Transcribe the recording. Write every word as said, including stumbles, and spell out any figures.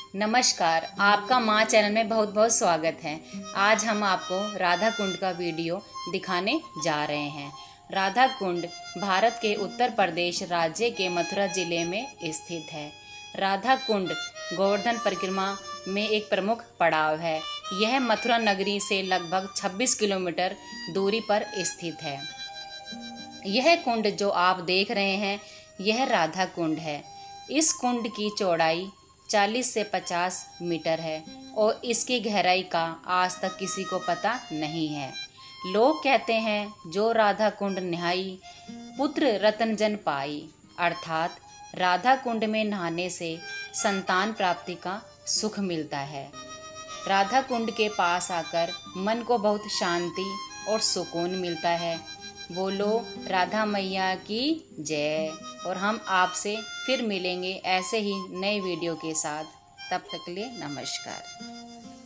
नमस्कार, आपका माँ चैनल में बहुत बहुत स्वागत है। आज हम आपको राधा कुंड का वीडियो दिखाने जा रहे हैं। राधा कुंड भारत के उत्तर प्रदेश राज्य के मथुरा जिले में स्थित है। राधा कुंड गोवर्धन परिक्रमा में एक प्रमुख पड़ाव है। यह मथुरा नगरी से लगभग छब्बीस किलोमीटर दूरी पर स्थित है। यह कुंड जो आप देख रहे हैं, यह राधा कुंड है। इस कुंड की चौड़ाई चालीस से पचास मीटर है और इसकी गहराई का आज तक किसी को पता नहीं है। लोग कहते हैं, जो राधा कुंड नहाई पुत्र रतन जन पाई, अर्थात राधा कुंड में नहाने से संतान प्राप्ति का सुख मिलता है। राधा कुंड के पास आकर मन को बहुत शांति और सुकून मिलता है। बोलो राधा मैया की जय। और हम आपसे फिर मिलेंगे ऐसे ही नए वीडियो के साथ। तब तक के लिए नमस्कार।